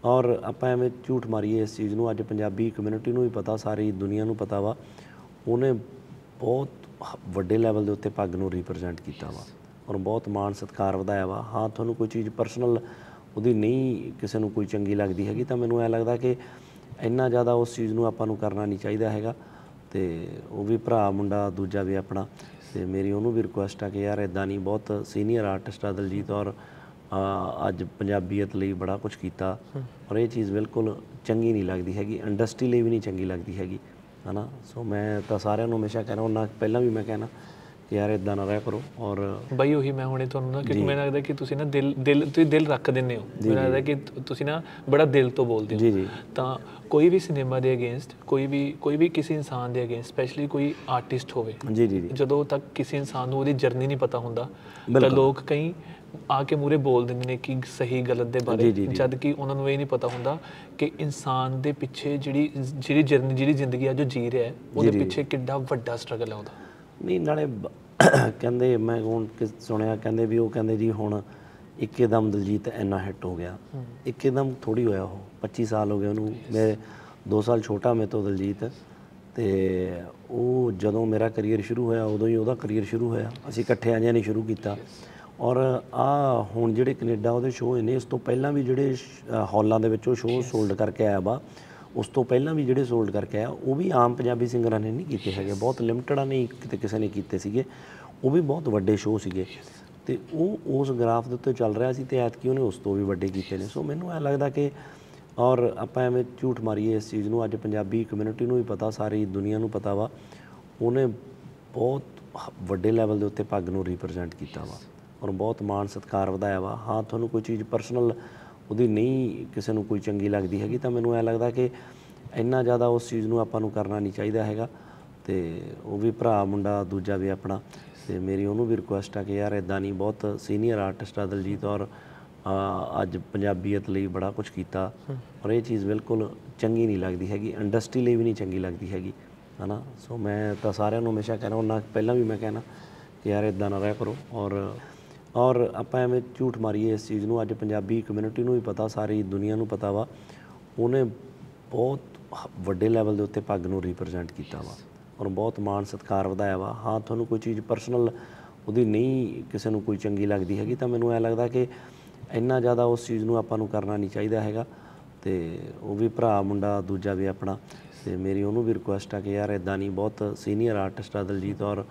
ਔਰ ਆਪਾਂ ਐਵੇਂ ਝੂਠ ਮਾਰੀਏ ਇਸ ਚੀਜ਼ ਨੂੰ, ਅੱਜ ਪੰਜਾਬੀ ਕਮਿਊਨਿਟੀ ਨੂੰ ਵੀ ਪਤਾ, ਸਾਰੀ ਦੁਨੀਆ ਨੂੰ ਪਤਾ ਵਾ, ਉਹਨੇ ਬਹੁਤ ਵੱਡੇ ਲੈਵਲ ਦੇ ਉੱਤੇ ਪੱਗ ਨੂੰ ਰਿਪਰੈਜ਼ੈਂਟ ਕੀਤਾ ਵਾ ਔਰ ਬਹੁਤ ਮਾਣ ਸਤਿਕਾਰ ਵਧਾਇਆ ਵਾ। ਹਾਂ, ਤੁਹਾਨੂੰ ਕੋਈ ਚੀਜ਼ ਪਰਸਨਲ ਉਹਦੀ ਨਹੀਂ ਕਿਸੇ ਨੂੰ ਕੋਈ ਚੰਗੀ ਲੱਗਦੀ ਹੈਗੀ, ਤਾਂ ਮੈਨੂੰ ਐਂ ਲੱਗਦਾ ਕਿ ਇੰਨਾ ਜ਼ਿਆਦਾ ਉਸ ਚੀਜ਼ ਨੂੰ ਆਪਾਂ ਨੂੰ ਕਰਨਾ ਨਹੀਂ ਚਾਹੀਦਾ ਹੈਗਾ। ਅਤੇ ਉਹ ਵੀ ਭਰਾ ਮੁੰਡਾ ਦੂਜਾ ਵੀ ਆਪਣਾ, ਅਤੇ ਮੇਰੀ ਉਹਨੂੰ ਵੀ ਰਿਕੁਐਸਟ ਆ ਕਿ ਯਾਰ ਇੱਦਾਂ ਨਹੀਂ, ਬਹੁਤ ਸੀਨੀਅਰ ਆਰਟਿਸਟ ਆ ਦਲਜੀਤ, ਔਰ ਅੱਜ ਪੰਜਾਬੀਅਤ ਲਈ ਬੜਾ ਕੁਛ ਕੀਤਾ, ਔਰ ਇਹ ਚੀਜ਼ ਬਿਲਕੁਲ ਚੰਗੀ ਨਹੀਂ ਲੱਗਦੀ ਹੈਗੀ, ਇੰਡਸਟਰੀ ਲਈ ਵੀ ਨਹੀਂ ਚੰਗੀ ਲੱਗਦੀ ਹੈਗੀ, ਹੈ ਨਾ। ਸੋ ਮੈਂ ਤਾਂ ਸਾਰਿਆਂ ਨੂੰ ਹਮੇਸ਼ਾ ਕਹਿਣਾ ਹੁੰਦਾ, ਪਹਿਲਾਂ ਵੀ ਮੈਂ ਕਹਿਣਾ ਕਿ ਯਾਰ ਇੱਦਾਂ ਨਾ ਰਹਿ ਕਰੋ। ਔਰ ਬਾਈ ਉਹੀ ਮੈਂ ਹੁਣੇ ਤੁਹਾਨੂੰ ਨਾ, ਕਿਉਂਕਿ ਮੈਨੂੰ ਲੱਗਦਾ ਕਿ ਤੁਸੀਂ ਨਾ ਤੁਸੀਂ ਦਿਲ ਰੱਖ ਦਿੰਦੇ ਹੋ, ਮੈਨੂੰ ਲੱਗਦਾ ਕਿ ਤੁਸੀਂ ਨਾ ਬੜਾ ਦਿਲ ਤੋਂ ਬੋਲਦੇ ਹੋ। ਜੀ। ਤਾਂ ਕੋਈ ਵੀ ਸਿਨੇਮਾ ਦੇ ਅਗੇਂਸਟ, ਕੋਈ ਵੀ ਕਿਸੇ ਇਨਸਾਨ ਦੇ ਅਗੇਂਸਟ, ਸਪੈਸ਼ਲੀ ਕੋਈ ਆਰਟਿਸਟ ਹੋਵੇ, ਜੀ, ਜਦੋਂ ਤੱਕ ਕਿਸੇ ਇਨਸਾਨ ਨੂੰ ਉਹਦੀ ਜਰਨੀ ਨਹੀਂ ਪਤਾ ਹੁੰਦਾ, ਤਾਂ ਲੋਕ ਕਈ ਆ ਕੇ ਮੂਹਰੇ ਬੋਲ ਦਿੰਦੇ ਨੇ ਕਿ ਸਹੀ ਗਲਤ ਦੇ ਬਾਰੇ, ਜਦ ਕਿ ਉਹਨਾਂ ਨੂੰ ਇਹ ਨਹੀਂ ਪਤਾ ਹੁੰਦਾ ਕਿ ਇਨਸਾਨ ਦੇ ਪਿੱਛੇ ਜਿਹੜੀ ਜਰਨੀ, ਜਿਹੜੀ ਜ਼ਿੰਦਗੀ ਅੱਜ ਉਹ ਜੀ ਰਿਹਾ ਹੈ, ਉਹਦੇ ਪਿੱਛੇ ਕਿੱਡਾ ਵੱਡਾ ਸਟਰਗਲ ਹੈ ਉਹਦਾ। ਨਹੀਂ, ਨਾਲੇ ਕਹਿੰਦੇ, ਮੈਂ ਹੁਣ ਸੁਣਿਆ, ਕਹਿੰਦੇ ਵੀ ਉਹ ਕਹਿੰਦੇ ਜੀ ਹੁਣ ਇੱਕਦਮ ਦਲਜੀਤ ਇੰਨਾ ਹਿੱਟ ਹੋ ਗਿਆ। ਇੱਕਦਮ ਥੋੜ੍ਹੀ ਹੋਇਆ, ਉਹ 25 ਸਾਲ ਹੋ ਗਏ ਉਹਨੂੰ, ਮੇਰੇ 2 ਸਾਲ ਛੋਟਾ ਮੇਰੇ ਤੋਂ ਦਲਜੀਤ। ਅਤੇ ਉਹ ਜਦੋਂ ਮੇਰਾ ਕਰੀਅਰ ਸ਼ੁਰੂ ਹੋਇਆ, ਉਦੋਂ ਹੀ ਉਹਦਾ ਕਰੀਅਰ ਸ਼ੁਰੂ ਹੋਇਆ, ਅਸੀਂ ਇਕੱਠੇ ਆਈਆਂ ਨੇ ਸ਼ੁਰੂ ਕੀਤਾ। ਔਰ ਹੁਣ ਜਿਹੜੇ ਕੈਨੇਡਾ ਉਹਦੇ ਸ਼ੋਅ ਨੇ, ਇਸ ਤੋਂ ਪਹਿਲਾਂ ਵੀ ਜਿਹੜੇ ਹਾਲਾਂ ਦੇ ਵਿੱਚ ਉਹ ਸ਼ੋਅ ਸੋਲਡ ਕਰਕੇ ਆਇਆ ਵਾ, ਉਸ ਤੋਂ ਪਹਿਲਾਂ ਵੀ ਜਿਹੜੇ ਸੋਲਡ ਕਰਕੇ ਆਇਆ, ਉਹ ਵੀ ਆਮ ਪੰਜਾਬੀ ਸਿੰਗਰਾਂ ਨੇ ਨਹੀਂ ਕੀਤੇ ਹੈਗੇ, ਬਹੁਤ ਲਿਮਟਿਡਾਂ ਨੇ ਕਿਤੇ ਕਿਸੇ ਨੇ ਕੀਤੇ ਸੀਗੇ, ਉਹ ਵੀ ਬਹੁਤ ਵੱਡੇ ਸ਼ੋਅ ਸੀਗੇ। ਅਤੇ ਉਹ ਉਸ ਗ੍ਰਾਫ ਦੇ ਉੱਤੇ ਚੱਲ ਰਿਹਾ ਸੀ, ਅਤੇ ਐਤਕੀ ਉਹਨੇ ਉਸ ਤੋਂ ਵੀ ਵੱਡੇ ਕੀਤੇ ਨੇ। ਸੋ ਮੈਨੂੰ ਐਂ ਲੱਗਦਾ ਕਿ, ਔਰ ਆਪਾਂ ਐਵੇਂ ਝੂਠ ਮਾਰੀਏ ਇਸ ਚੀਜ਼ ਨੂੰ, ਅੱਜ ਪੰਜਾਬੀ ਕਮਿਊਨਿਟੀ ਨੂੰ ਵੀ ਪਤਾ, ਸਾਰੀ ਦੁਨੀਆ ਨੂੰ ਪਤਾ ਵਾ, ਉਹਨੇ ਬਹੁਤ ਵੱਡੇ ਲੈਵਲ ਦੇ ਉੱਤੇ ਪੱਗ ਨੂੰ ਰਿਪਰੈਜ਼ੈਂਟ ਕੀਤਾ ਵਾ ਔਰ ਬਹੁਤ ਮਾਣ ਸਤਿਕਾਰ ਵਧਾਇਆ ਵਾ। ਹਾਂ, ਤੁਹਾਨੂੰ ਕੋਈ ਚੀਜ਼ ਪਰਸਨਲ ਉਹਦੀ ਨਹੀਂ ਕਿਸੇ ਨੂੰ ਕੋਈ ਚੰਗੀ ਲੱਗਦੀ ਹੈਗੀ, ਤਾਂ ਮੈਨੂੰ ਐਂ ਲੱਗਦਾ ਕਿ ਇੰਨਾ ਜ਼ਿਆਦਾ ਉਸ ਚੀਜ਼ ਨੂੰ ਆਪਾਂ ਨੂੰ ਕਰਨਾ ਨਹੀਂ ਚਾਹੀਦਾ ਹੈਗਾ। ਅਤੇ ਉਹ ਵੀ ਭਰਾ ਮੁੰਡਾ ਦੂਜਾ ਵੀ ਆਪਣਾ, ਅਤੇ ਮੇਰੀ ਉਹਨੂੰ ਵੀ ਰਿਕੁਐਸਟ ਆ ਕਿ ਯਾਰ ਇੱਦਾਂ ਨਹੀਂ, ਬਹੁਤ ਸੀਨੀਅਰ ਆਰਟਿਸਟ ਆ ਦਲਜੀਤ, ਔਰ ਅੱਜ ਪੰਜਾਬੀਅਤ ਲਈ ਬੜਾ ਕੁਛ ਕੀਤਾ, ਔਰ ਇਹ ਚੀਜ਼ ਬਿਲਕੁਲ ਚੰਗੀ ਨਹੀਂ ਲੱਗਦੀ ਹੈਗੀ, ਇੰਡਸਟਰੀ ਲਈ ਵੀ ਨਹੀਂ ਚੰਗੀ ਲੱਗਦੀ ਹੈਗੀ, ਹੈ ਨਾ। ਸੋ ਮੈਂ ਤਾਂ ਸਾਰਿਆਂ ਨੂੰ ਹਮੇਸ਼ਾ ਕਹਿਣਾ ਹੁੰਦਾ, ਪਹਿਲਾਂ ਵੀ ਮੈਂ ਕਹਿਣਾ ਕਿ ਯਾਰ ਇੱਦਾਂ ਨਾ ਰਹਿ ਕਰੋ। ਔਰ ਆਪਾਂ ਐਵੇਂ ਝੂਠ ਮਾਰੀਏ ਇਸ ਚੀਜ਼ ਨੂੰ, ਅੱਜ ਪੰਜਾਬੀ ਕਮਿਊਨਿਟੀ ਨੂੰ ਵੀ ਪਤਾ, ਸਾਰੀ ਦੁਨੀਆ ਨੂੰ ਪਤਾ ਵਾ, ਉਹਨੇ ਬਹੁਤ ਵੱਡੇ ਲੈਵਲ ਦੇ ਉੱਤੇ ਪੱਗ ਨੂੰ ਰਿਪਰੈਜ਼ੈਂਟ ਕੀਤਾ ਵਾ ਔਰ ਬਹੁਤ ਮਾਣ ਸਤਿਕਾਰ ਵਧਾਇਆ ਵਾ। ਹਾਂ, ਤੁਹਾਨੂੰ ਕੋਈ ਚੀਜ਼ ਪਰਸਨਲ ਉਹਦੀ ਨਹੀਂ ਕਿਸੇ ਨੂੰ ਕੋਈ ਚੰਗੀ ਲੱਗਦੀ ਹੈਗੀ, ਤਾਂ ਮੈਨੂੰ ਐਂ ਲੱਗਦਾ ਕਿ ਇੰਨਾ ਜ਼ਿਆਦਾ ਉਸ ਚੀਜ਼ ਨੂੰ ਆਪਾਂ ਨੂੰ ਕਰਨਾ ਨਹੀਂ ਚਾਹੀਦਾ ਹੈਗਾ। ਅਤੇ ਉਹ ਵੀ ਭਰਾ ਮੁੰਡਾ ਦੂਜਾ ਵੀ ਆਪਣਾ, ਅਤੇ ਮੇਰੀ ਉਹਨੂੰ ਵੀ ਰਿਕੁਐਸਟ ਆ ਕਿ ਯਾਰ ਇੱਦਾਂ ਨਹੀਂ, ਬਹੁਤ ਸੀਨੀਅਰ ਆਰਟਿਸਟ ਆ ਦਲਜੀਤ, ਔਰ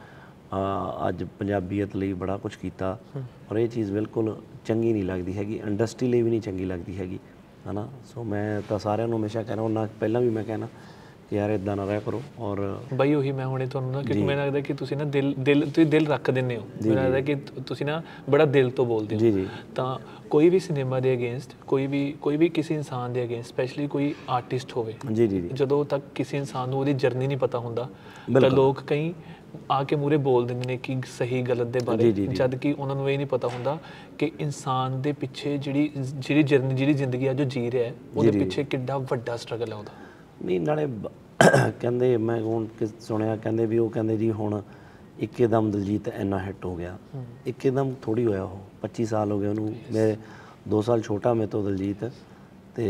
ਅੱਜ ਪੰਜਾਬੀਅਤ ਲਈ ਬੜਾ ਕੁਛ ਕੀਤਾ, ਔਰ ਇਹ ਚੀਜ਼ ਬਿਲਕੁਲ ਚੰਗੀ ਨਹੀਂ ਲੱਗਦੀ ਹੈਗੀ, ਇੰਡਸਟਰੀ ਲਈ ਵੀ ਨਹੀਂ ਚੰਗੀ ਲੱਗਦੀ ਹੈਗੀ, ਹੈ ਨਾ। ਸੋ ਮੈਂ ਤਾਂ ਸਾਰਿਆਂ ਨੂੰ ਹਮੇਸ਼ਾ ਕਹਿਣਾ ਹੁੰਦਾ, ਪਹਿਲਾਂ ਵੀ ਮੈਂ ਕਹਿਣਾ ਕਿ ਯਾਰ ਇੱਦਾਂ ਨਾ ਰਹਿ ਕਰੋ। ਔਰ ਬਾਈ ਉਹੀ ਮੈਂ ਹੁਣੇ ਤੁਹਾਨੂੰ ਨਾ, ਕਿਉਂਕਿ ਮੈਨੂੰ ਲੱਗਦਾ ਕਿ ਤੁਸੀਂ ਨਾ ਤੁਸੀਂ ਦਿਲ ਰੱਖ ਦਿੰਦੇ ਹੋ, ਮੈਨੂੰ ਲੱਗਦਾ ਕਿ ਤੁਸੀਂ ਨਾ ਬੜਾ ਦਿਲ ਤੋਂ ਬੋਲਦੇ ਹੋ। ਜੀ। ਤਾਂ ਕੋਈ ਵੀ ਸਿਨੇਮਾ ਦੇ ਅਗੇਂਸਟ, ਕੋਈ ਵੀ ਕਿਸੇ ਇਨਸਾਨ ਦੇ ਅਗੇਂਸਟ, ਸਪੈਸ਼ਲੀ ਕੋਈ ਆਰਟਿਸਟ ਹੋਵੇ, ਜੀ। ਜਦੋਂ ਤੱਕ ਕਿਸੇ ਇਨਸਾਨ ਨੂੰ ਉਹਦੀ ਜਰਨੀ ਨਹੀਂ ਪਤਾ ਹੁੰਦਾ, ਤਾਂ ਲੋਕ ਕਈ ਆ ਕੇ ਮੂਹਰੇ ਬੋਲ ਦਿੰਦੇ ਨੇ ਕਿ ਸਹੀ ਗਲਤ ਦੇ ਬਾਰੇ, ਜਦ ਕਿ ਉਹਨਾਂ ਨੂੰ ਇਹ ਨਹੀਂ ਪਤਾ ਹੁੰਦਾ ਕਿ ਇਨਸਾਨ ਦੇ ਪਿੱਛੇ ਜਿਹੜੀ ਜਰਨੀ, ਜਿਹੜੀ ਜ਼ਿੰਦਗੀ ਅੱਜ ਉਹ ਜੀ ਰਿਹਾ ਹੈ, ਉਹਦੇ ਪਿੱਛੇ ਕਿੱਡਾ ਵੱਡਾ ਸਟਰਗਲ ਹੈ ਉਹਦਾ। ਨਹੀਂ, ਨਾਲੇ ਕਹਿੰਦੇ, ਮੈਂ ਹੁਣ ਸੁਣਿਆ, ਕਹਿੰਦੇ ਵੀ ਉਹ ਕਹਿੰਦੇ ਜੀ ਹੁਣ ਇੱਕਦਮ ਦਲਜੀਤ ਇੰਨਾ ਹਿੱਟ ਹੋ ਗਿਆ। ਇੱਕਦਮ ਥੋੜ੍ਹੀ ਹੋਇਆ, ਉਹ 25 ਸਾਲ ਹੋ ਗਏ ਉਹਨੂੰ, ਮੇਰੇ 2 ਸਾਲ ਛੋਟਾ ਮੇਰੇ ਤੋਂ ਦਲਜੀਤ। ਅਤੇ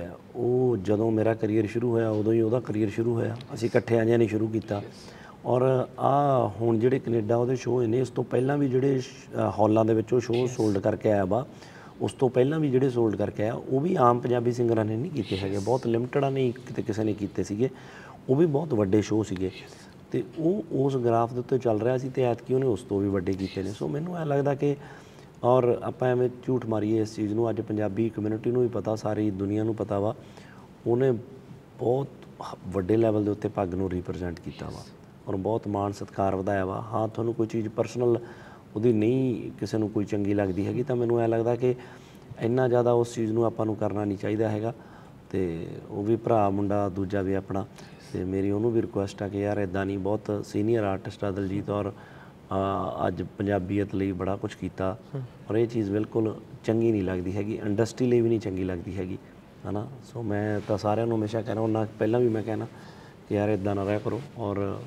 ਉਹ ਜਦੋਂ ਮੇਰਾ ਕਰੀਅਰ ਸ਼ੁਰੂ ਹੋਇਆ, ਉਦੋਂ ਹੀ ਉਹਦਾ ਕਰੀਅਰ ਸ਼ੁਰੂ ਹੋਇਆ, ਅਸੀਂ ਇਕੱਠੇ ਆਈਆਂ ਨੇ ਸ਼ੁਰੂ ਕੀਤਾ। ਔਰ ਹੁਣ ਜਿਹੜੇ ਕੈਨੇਡਾ ਉਹਦੇ ਸ਼ੋਅ ਨੇ, ਇਸ ਤੋਂ ਪਹਿਲਾਂ ਵੀ ਜਿਹੜੇ ਹਾਲਾਂ ਦੇ ਵਿੱਚ ਉਹ ਸ਼ੋਅ ਸੋਲਡ ਕਰਕੇ ਆਇਆ ਵਾ, ਉਸ ਤੋਂ ਪਹਿਲਾਂ ਵੀ ਜਿਹੜੇ ਸੋਲਡ ਕਰਕੇ ਆਇਆ, ਉਹ ਵੀ ਆਮ ਪੰਜਾਬੀ ਸਿੰਗਰਾਂ ਨੇ ਨਹੀਂ ਕੀਤੇ ਹੈਗੇ, ਬਹੁਤ ਲਿਮਟਿਡਾਂ ਨੇ ਕਿਤੇ ਕਿਸੇ ਨੇ ਕੀਤੇ ਸੀਗੇ, ਉਹ ਵੀ ਬਹੁਤ ਵੱਡੇ ਸ਼ੋਅ ਸੀਗੇ। ਅਤੇ ਉਹ ਉਸ ਗ੍ਰਾਫ ਦੇ ਉੱਤੇ ਚੱਲ ਰਿਹਾ ਸੀ, ਅਤੇ ਐਤਕੀ ਉਹਨੇ ਉਸ ਤੋਂ ਵੀ ਵੱਡੇ ਕੀਤੇ ਨੇ। ਸੋ ਮੈਨੂੰ ਐਂ ਲੱਗਦਾ ਕਿ, ਔਰ ਆਪਾਂ ਐਵੇਂ ਝੂਠ ਮਾਰੀਏ ਇਸ ਚੀਜ਼ ਨੂੰ, ਅੱਜ ਪੰਜਾਬੀ ਕਮਿਊਨਿਟੀ ਨੂੰ ਵੀ ਪਤਾ, ਸਾਰੀ ਦੁਨੀਆ ਨੂੰ ਪਤਾ ਵਾ, ਉਹਨੇ ਬਹੁਤ ਵੱਡੇ ਲੈਵਲ ਦੇ ਉੱਤੇ ਪੱਗ ਨੂੰ ਰਿਪਰੈਜ਼ੈਂਟ ਕੀਤਾ ਵਾ ਔਰ ਬਹੁਤ ਮਾਣ ਸਤਿਕਾਰ ਵਧਾਇਆ ਵਾ। ਹਾਂ, ਤੁਹਾਨੂੰ ਕੋਈ ਚੀਜ਼ ਪਰਸਨਲ ਉਹਦੀ ਨਹੀਂ ਕਿਸੇ ਨੂੰ ਕੋਈ ਚੰਗੀ ਲੱਗਦੀ ਹੈਗੀ, ਤਾਂ ਮੈਨੂੰ ਐਂ ਲੱਗਦਾ ਕਿ ਇੰਨਾ ਜ਼ਿਆਦਾ ਉਸ ਚੀਜ਼ ਨੂੰ ਆਪਾਂ ਨੂੰ ਕਰਨਾ ਨਹੀਂ ਚਾਹੀਦਾ ਹੈਗਾ। ਅਤੇ ਉਹ ਵੀ ਭਰਾ ਮੁੰਡਾ ਦੂਜਾ ਵੀ ਆਪਣਾ, ਅਤੇ ਮੇਰੀ ਉਹਨੂੰ ਵੀ ਰਿਕੁਐਸਟ ਆ ਕਿ ਯਾਰ ਇੱਦਾਂ ਨਹੀਂ, ਬਹੁਤ ਸੀਨੀਅਰ ਆਰਟਿਸਟ ਆ ਦਲਜੀਤ, ਔਰ ਅੱਜ ਪੰਜਾਬੀਅਤ ਲਈ ਬੜਾ ਕੁਛ ਕੀਤਾ, ਔਰ ਇਹ ਚੀਜ਼ ਬਿਲਕੁਲ ਚੰਗੀ ਨਹੀਂ ਲੱਗਦੀ ਹੈਗੀ, ਇੰਡਸਟਰੀ ਲਈ ਵੀ ਨਹੀਂ ਚੰਗੀ ਲੱਗਦੀ ਹੈਗੀ, ਹੈ ਨਾ। ਸੋ ਮੈਂ ਤਾਂ ਸਾਰਿਆਂ ਨੂੰ ਹਮੇਸ਼ਾ ਕਹਿਣਾ ਹੁੰਦਾ, ਪਹਿਲਾਂ ਵੀ ਮੈਂ ਕਹਿਣਾ ਕਿ ਯਾਰ ਇੱਦਾਂ ਨਾ ਰਹਿ ਕਰੋ। ਔਰ